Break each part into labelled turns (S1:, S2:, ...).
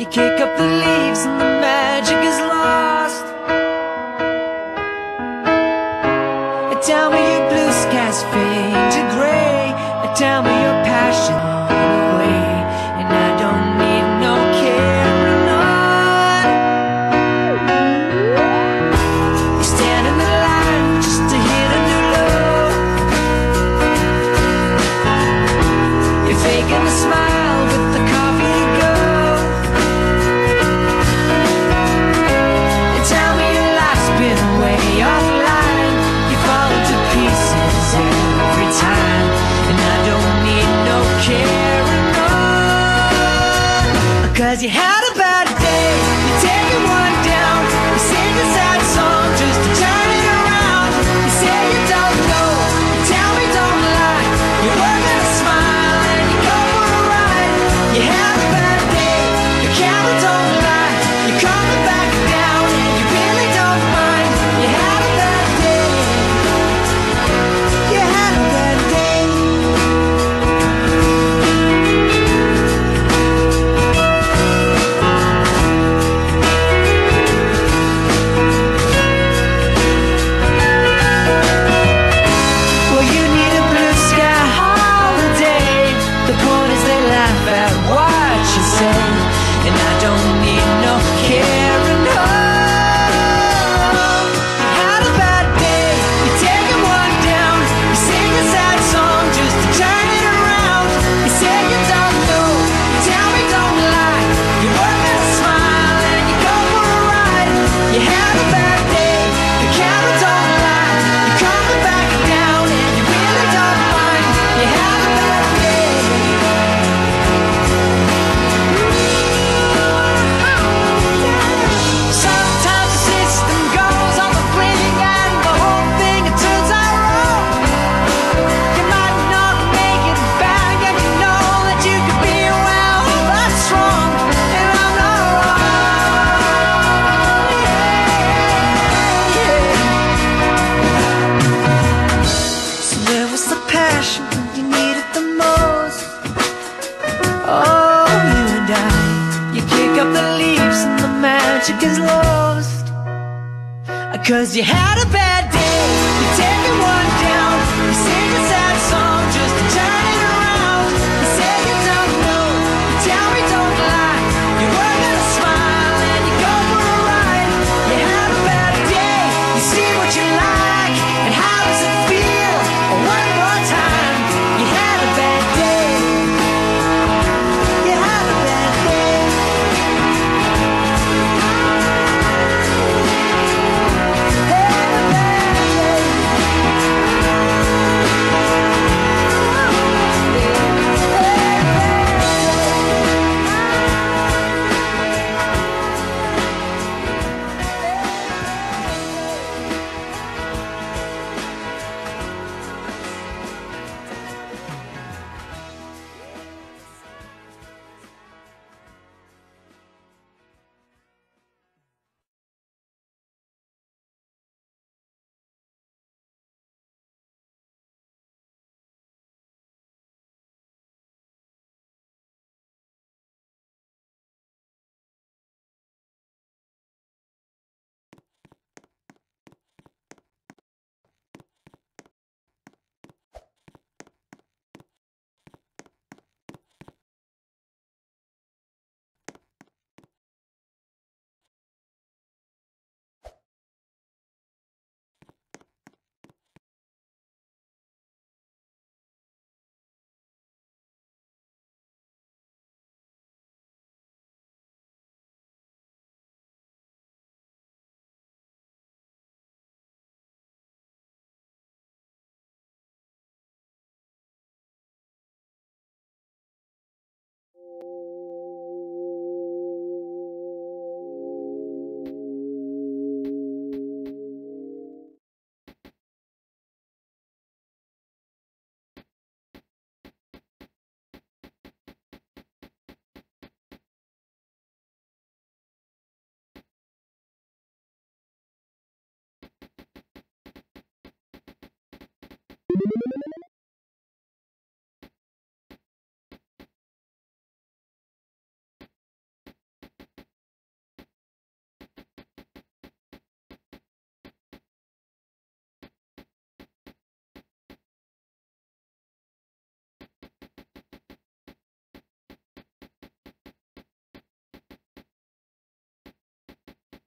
S1: You kick up the leaves and the magic is lost. Tell me your blue skies fade to gray. Tell me your passion away. And I don't need no carrying on. You stand in the line just to hit a new low. You're faking a smile with the coffee to go. And tell me your life's been way offline. You fall to pieces every time. And I don't need no carrying on. 'Cause you had a bad day, you take it one down. You sing a sad song just to turn it around. You say you don't know, you tell me don't lie. You work at a smile and you go for a ride. You had a bad day, your camera don't lie. You're coming back down and you really don't mind. You had a bad day. You had a bad day. Well, you need a blue sky holiday. The point is they laugh at what you say. And I don't need no carrying on. You had a bad day, you take it one down. You sing a sad song just to turn it around. You say you don't know, you tell me don't lie. You work at a smile and you go for a ride. You had a bad day, the camera don't lie. You're coming back down and you really don't mind. You had a bad day. Sometimes the system goes on the blink and the whole thing it turns out wrong. You might not make it back and you know that you could be well, that's wrong. And I'm not wrong. Yeah. So where was the passion when you needed the most? Oh, you and I, you kick up the leaves and the magic is lost. 'Cause you had a bad day, you take it one down. You sing a sad song just to turn it around. You say you don't know, you tell me don't lie. You work at a smile and you go for a ride. You had a bad day, you see what you like. And how does it feel? One more time. You had a bad day. You had a bad day. Had a bad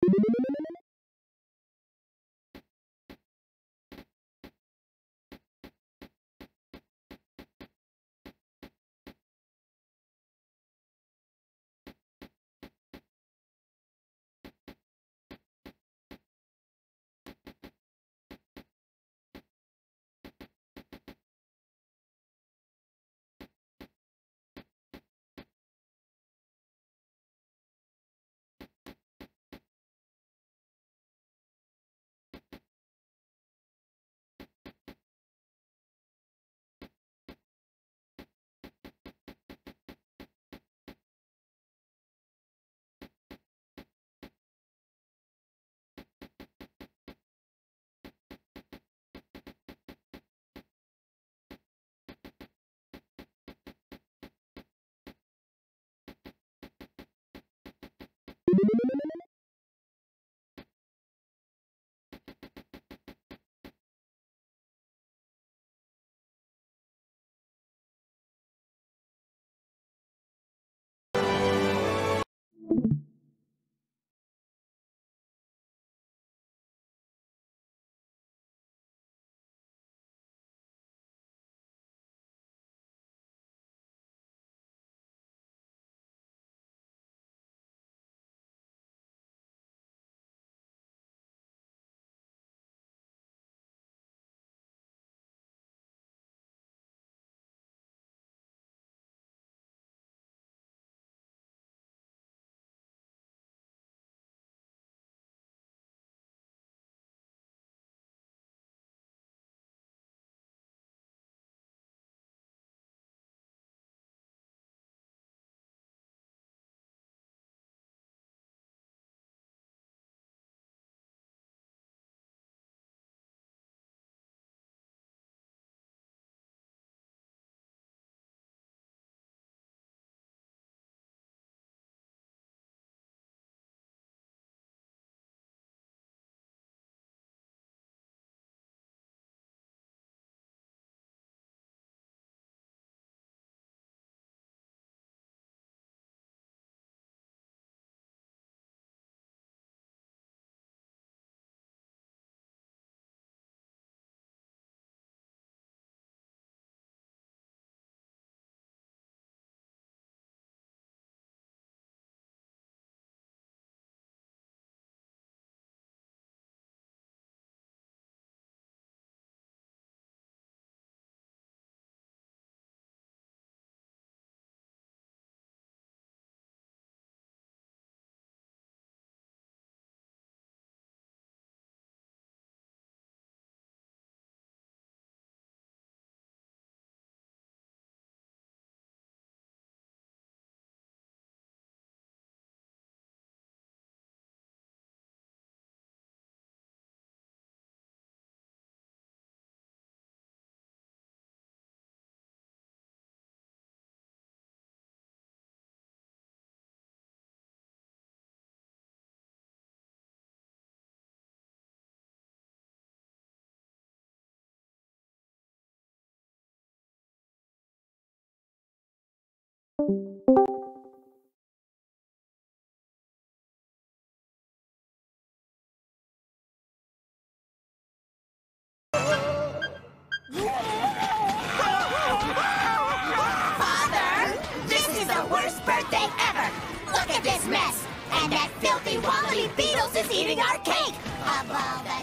S2: Father, this is the worst birthday ever! Look at this mess! And that filthy Wallaby Beetles is eating our cake! Of all the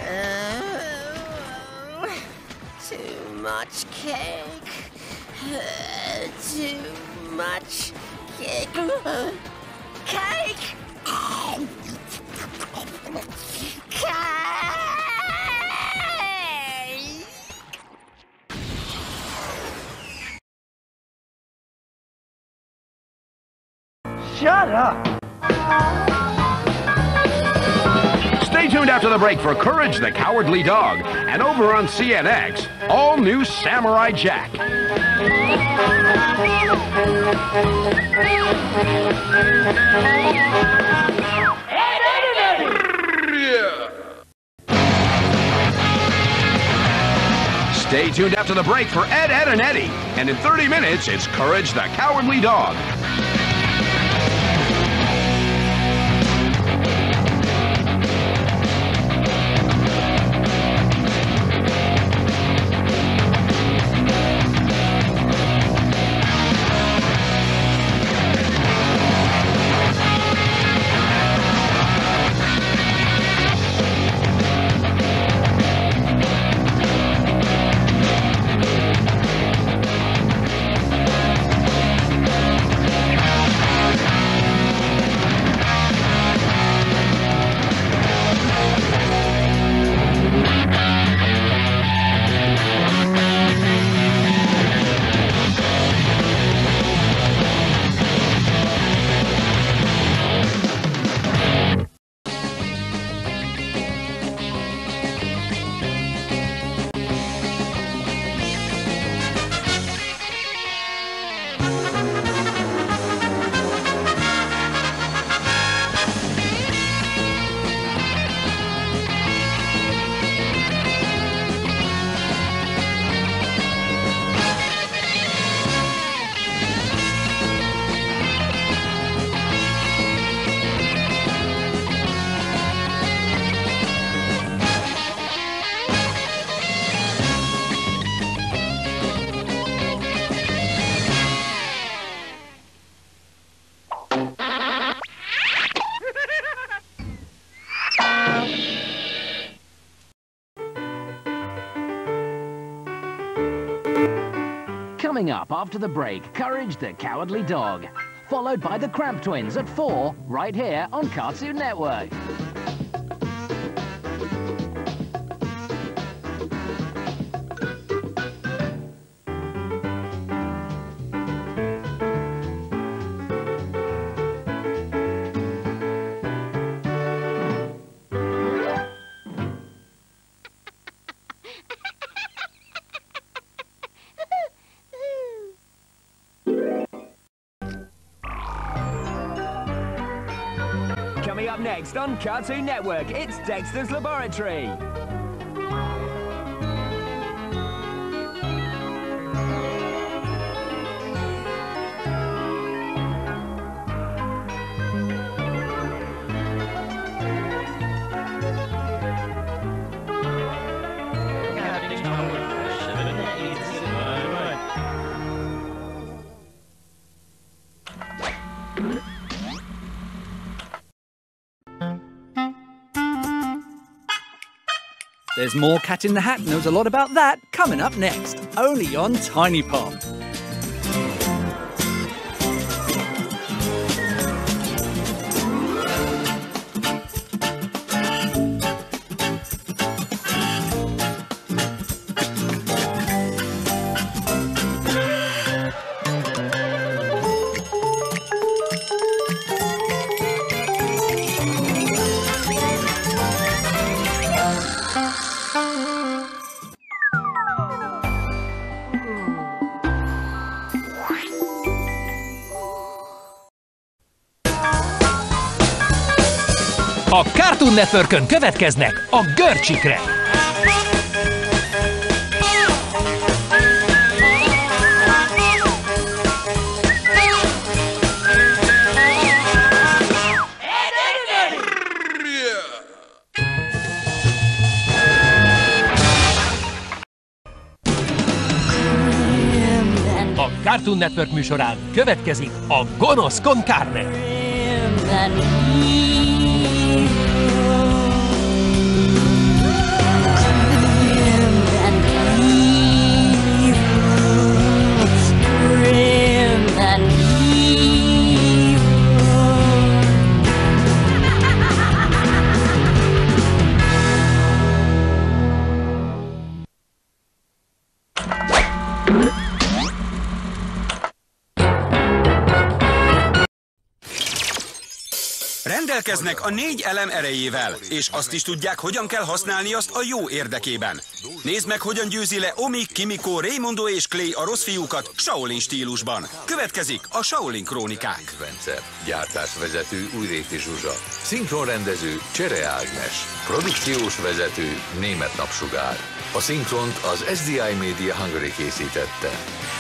S2: nerve!
S3: Too much cake. Too much cake. Cake! Cake!
S4: Shut up!
S5: Stay tuned after the break for Courage the Cowardly Dog, and over on CNX, all new Samurai Jack. Stay tuned after the break for Ed, Edd, and Eddy, and in 30 minutes, it's Courage the Cowardly Dog.
S6: Coming up after the break, Courage the Cowardly Dog. Followed by the Cramp Twins at 4, right here on Cartoon Network.
S7: Coming up next on Cartoon Network, it's Dexter's Laboratory.
S8: There's more Cat in the Hat knows a lot about that coming up next, only on Tiny Pop.
S9: A Cartoon Networkön következnek a Görcsikre! A Cartoon Network műsorán következik a Gonosz Con Carne!
S10: Rendelkeznek a 4 elem erejével, és azt is tudják, hogyan kell használni azt a jó érdekében. Nézd meg, hogyan győzi le Omi, Kimiko, Raymondo és Clay a rossz fiúkat Shaolin stílusban. Következik a Shaolin krónikák.
S11: Rendszer, gyártásvezető Újréti Zsuzsa, szinkronrendező Csere Ágnes, produkciós vezető Németh Napsugár. A szinkront az SDI Media Hungary készítette.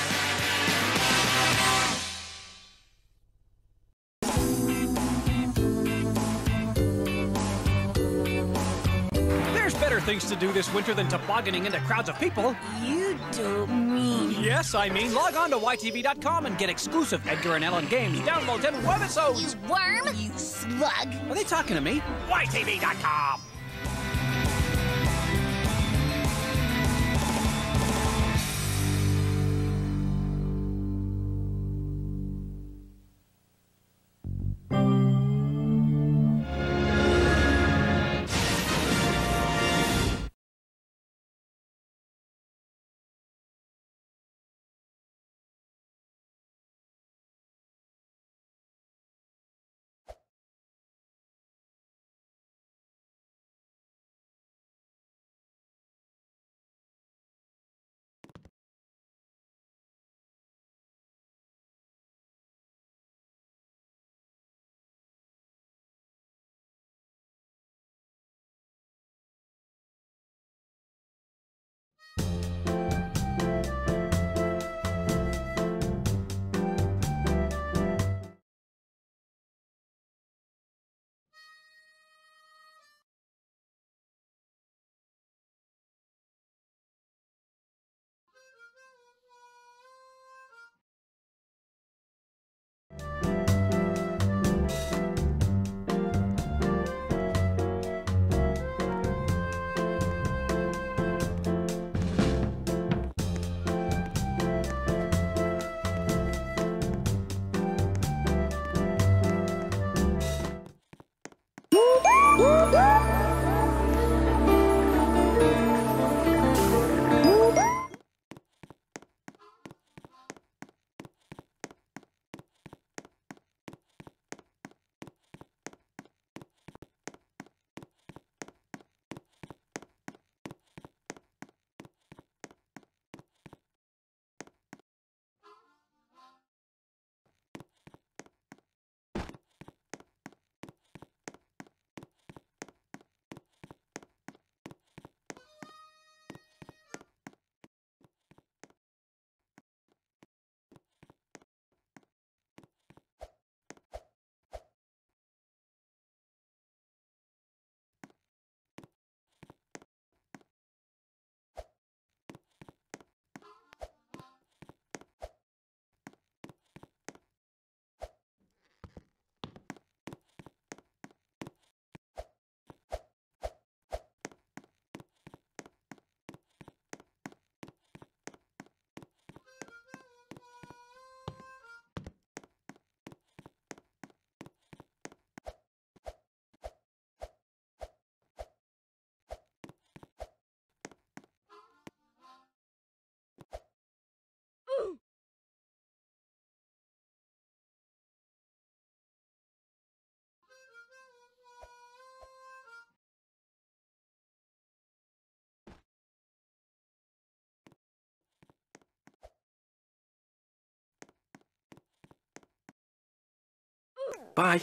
S12: Things to do this winter than tobogganing into crowds of people.
S2: You don't mean...
S12: Yes, I mean, log on to YTV.com and get exclusive Edgar and Ellen games, downloads, and webisodes.
S2: You worm, you slug.
S12: Are they talking to me? YTV.com.
S13: Bye.